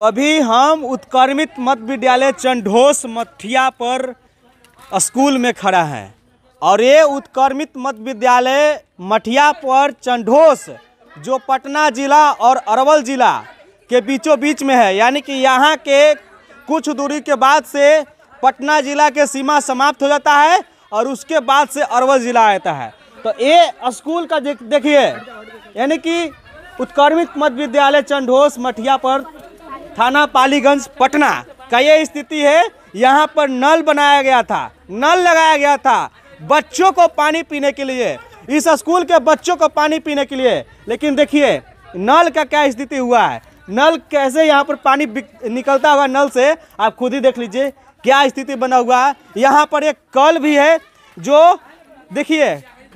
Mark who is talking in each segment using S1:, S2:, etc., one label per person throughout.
S1: अभी हम उत्क्रमित मध्य विद्यालय चंढोस मठिया पर स्कूल में खड़ा है और ये उत्क्रमित मध्य विद्यालय मठिया पर चंढोस जो पटना जिला और अरवल जिला के बीचों बीच में है, यानी कि यहाँ के कुछ दूरी के बाद से पटना जिला के सीमा समाप्त हो जाता है और उसके बाद से अरवल जिला आता है। तो ये स्कूल का देखिए, यानी कि उत्क्रमित मध्य विद्यालय चंढोस मठिया पर थाना पालीगंज पटना का ये स्थिति है। यहाँ पर नल बनाया गया था, नल लगाया गया था बच्चों को पानी पीने के लिए, इस स्कूल के बच्चों को पानी पीने के लिए। लेकिन देखिए नल का क्या स्थिति हुआ है, नल कैसे यहाँ पर पानी निकलता होगा नल से, आप खुद ही देख लीजिए क्या स्थिति बना हुआ है। यहाँ पर एक कल भी है जो देखिए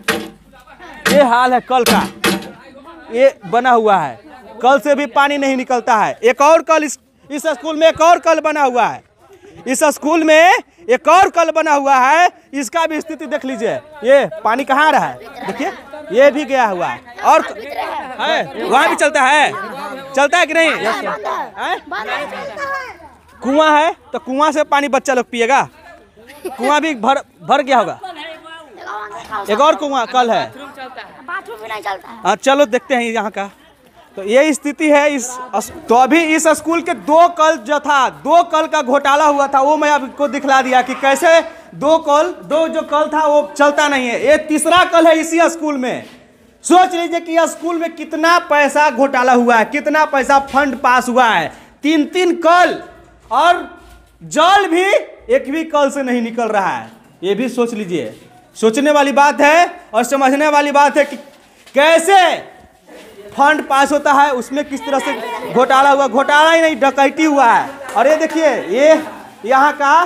S1: ये हाल है कल का, ये बना हुआ है, कल से भी पानी नहीं निकलता है। एक और कल इस स्कूल में एक और कल बना हुआ है, इस स्कूल में एक और कल बना हुआ है, इसका भी स्थिति देख लीजिए। ये पानी कहाँ रहा है, देखिए ये भी गया हुआ है और है वहाँ भी चलता है कि नहीं है? कुआं है तो कुआं से पानी बच्चा लोग पिएगा, कुआं भी भर गया होगा। एक और कुआं कल है, हाँ चलो देखते हैं यहाँ का। तो ये स्थिति है तो अभी इस स्कूल के दो कल जो था, दो कल का घोटाला हुआ था, वो मैं आपको दिखला दिया कि कैसे दो जो कल था वो चलता नहीं है। ये तीसरा कल है इसी स्कूल में। सोच लीजिए कि यह स्कूल में कितना पैसा घोटाला हुआ है, कितना पैसा फंड पास हुआ है। 3 कल और जल भी एक भी कल से नहीं निकल रहा है। ये भी सोच लीजिए, सोचने वाली बात है और समझने वाली बात है कि कैसे फंड पास होता है, उसमें किस तरह से घोटाला हुआ। घोटाला ही नहीं, डकैती हुआ है। और ये देखिए ये यहाँ का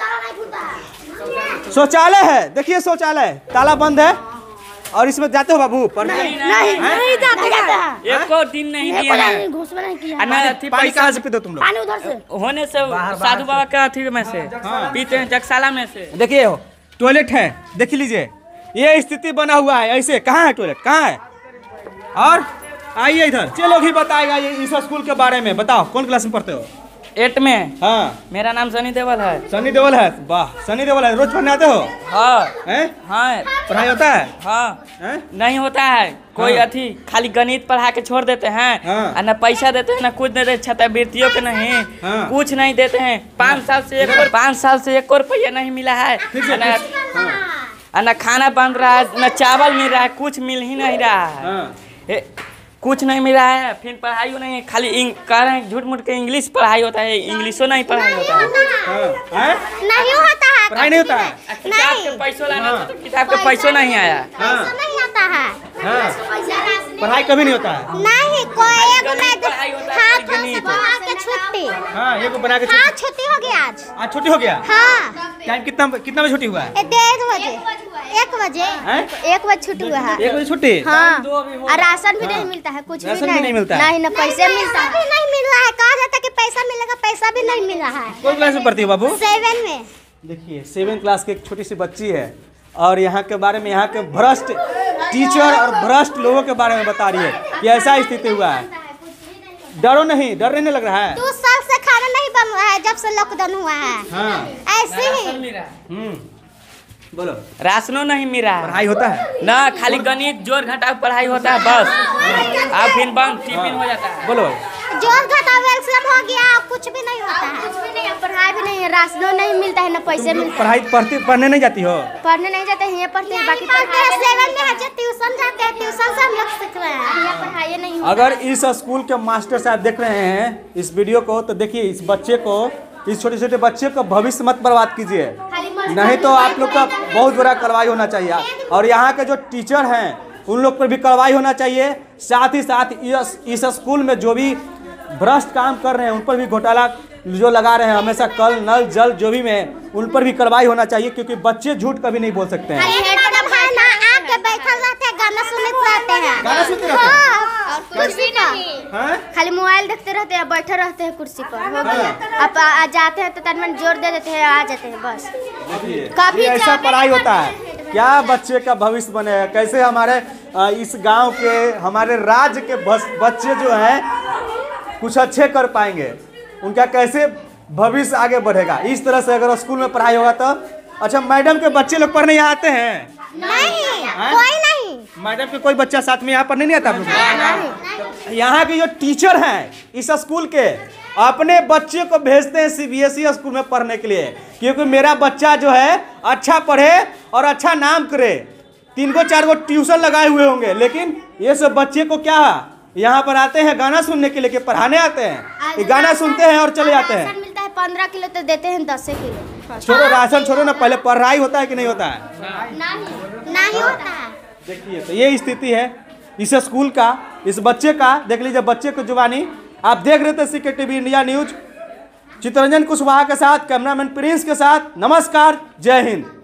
S1: शौचालय है, देखिए शौचालय ताला बंद है। और इसमें जाते हो बाबू?
S2: नहीं जाते हैं। एको दिन नहीं दिया।
S1: पानी कहाँ से पीते हो तुम लोग?
S2: पानी उधर से होने से साधु बाबा का अथी में से पीते हैं, जगशाला में से।
S1: देखिए टॉयलेट है, देख लीजिए ये स्थिति बना हुआ है। ऐसे कहाँ है टॉयलेट, कहाँ है? और आइए इधर, चलो ही बताएगा ये इस स्कूल के बारे में। बताओ कौन क्लास में पढ़ते हो?
S2: 8 में।
S1: हाँ,
S2: मेरा नाम सनी देवल है।
S1: सनी देवल है, वाह सनी देवल है। रोज पढ़ने आते हो?
S2: हाँ
S1: हैं?
S2: हाँ।
S1: पढ़ाई होता है?
S2: हाँ
S1: हैं?
S2: नहीं होता है कोई
S1: हाँ।
S2: अथी, खाली गणित पढ़ा के छोड़ देते हैं।
S1: हाँ।
S2: न पैसा देते हैं, न कुछ नहीं देते, छात्रवृत्तियों के नहीं।
S1: हाँ।
S2: कुछ नहीं देते हैं। 5 साल से 1 रुपया नहीं मिला है। न खाना बन रहा है, न चावल मिल रहा है, कुछ मिल ही नहीं रहा है।
S1: हाँ।
S2: कुछ नहीं मिल रहा है। फिर पढ़ाई नहीं है, खाली कह रहे हैं झूठ मूठ के इंग्लिश पढ़ाई होता है, इंग्लिशो नहीं पढ़ाई होता है।
S3: नहीं होता है,
S1: पढ़ाई नहीं होता है।
S2: किताब के पैसों लाना था तो किताब के पैसों नहीं आया।
S3: नहीं होता है।
S1: पढ़ाई कभी नहीं होता है।
S3: नहीं कोई
S2: पढ़ाई होता है,
S3: हाथ से बना के छुट्टी।
S1: हाँ एक बना के
S3: हाँ छुट्टी हो गया आज
S1: छुट्टी हो गया।
S3: हाँ
S1: टाइम कितना बजे छुट्टी हुआ है?
S3: 1 बजे 1 बजे छुट्टी हुआ है।
S1: 1 बजे छुट्टी।
S3: हाँ और राशन भी नहीं मिलता है, कुछ
S1: राशन
S3: भी
S1: भी नहीं मिलता है।
S3: नहीं ना पैसे मिलता है, नहीं मिल रहा है। कहा जाता है कि पैसा मिलेगा, पैसा भी नहीं मिल रहा है।
S1: कौन क्लास में पढ़ती हो बाबू?
S3: 7 में।
S1: देखिए 7 क्लास की एक छोटी सी बच्ची है और यहाँ के बारे में, यहाँ के भ्रष्ट टीचर और भ्रष्ट लोगों के बारे में बता रही है कि ऐसा स्थिति हुआ है। डर नहीं लग रहा है?
S3: 2 साल से खाना नहीं बन रहा है जब से लॉकडाउन हुआ है।
S1: हाँ।
S3: ऐसे ही
S1: बोलो।
S2: राशनो नहीं मिल रहा है।
S1: पढ़ाई होता है
S2: ना, खाली गणित जोड़ घटाव पढ़ाई होता है बस। अब फिर बंद टिफिन हो जाता है।
S1: बोलो।
S3: जोड़ घटाव एलसीएम हो गया, कुछ भी नहीं होता है, कुछ भी नहीं है। पढ़ाई भी नहीं है, राशनो नहीं मिलता है, ना पैसे मिलते।
S1: पढ़ने नहीं जाती हो?
S3: पढ़ने नहीं जाते हैं, ये पढ़ते हैं, बाकी पढ़ते हैं। 7 में है जो ट्यूशन जाते हैं, ट्यूशन से हम लोग सीख रहे हैं, यहाँ पढ़ाई नहीं होता।
S1: अगर इस स्कूल के मास्टर साहब देख रहे हैं इस वीडियो को तो देखिए इस बच्चे को, इस छोटे छोटे बच्चे का भविष्य मत बर्बाद कीजिए, नहीं तो आप लोग का बहुत बड़ा कार्रवाई होना चाहिए। और यहाँ के जो टीचर हैं उन लोग पर भी कार्रवाई होना चाहिए। साथ ही साथ इस स्कूल में जो भी भ्रष्ट काम कर रहे हैं उन पर भी घोटाला जो लगा रहे हैं हमेशा कल नल जल जो भी में, उन पर भी कार्रवाई होना चाहिए, क्योंकि बच्चे झूठ कभी नहीं बोल सकते हैं।
S3: गाना सुनते रहते हैं,
S1: गाना सुनते रहते हैं,
S3: कुर्सी पर खाली मोबाइल देखते रहते हैं, बैठे रहते हैं कुर्सी पर। हो गया, अब जाते हैं तो तनमन जोर दे देते हैं, आ जाते हैं बस।
S1: कभी ऐसा पढ़ाई होता है क्या? बच्चे का भविष्य बनेगा कैसे? हमारे इस गांव के, हमारे राज्य के बच्चे जो हैं कुछ अच्छे कर पाएंगे, उनका कैसे भविष्य आगे बढ़ेगा। इस तरह से अगर स्कूल में पढ़ाई होगा तो। अच्छा, मैडम के बच्चे लोग पढ़ने यहाँ आते हैं?
S3: नहीं, कोई नहीं।
S1: मैडम के कोई बच्चा साथ में यहाँ पढ़ने नहीं आता आप लोग? यहाँ के जो टीचर हैं इस स्कूल के अपने बच्चे को भेजते हैं CBSE स्कूल में पढ़ने के लिए, क्योंकि मेरा बच्चा जो है अच्छा पढ़े और अच्छा नाम करे। 3-4 ट्यूशन लगाए हुए होंगे, लेकिन ये सब बच्चे को क्या यहाँ पर आते हैं गाना सुनने के लिए कि पढ़ाने आते हैं? ये गाना सुनते हैं और चले जाते हैं।
S3: राशन मिलता है 15 किलो तो देते हैं 10 किलो।
S1: छोड़ो राशन, छोड़ो ना, पहले पढ़ाई होता है कि नहीं होता है?
S3: नहीं होता है।
S1: देखिए, तो ये स्थिति है इस स्कूल का, इस बच्चे का। देख लीजिए बच्चे को जुबानी। आप देख रहे थे CK TV India news, Chittaranjan Kushwaha के साथ, कैमरामैन प्रिंस के साथ। नमस्कार, जय हिंद।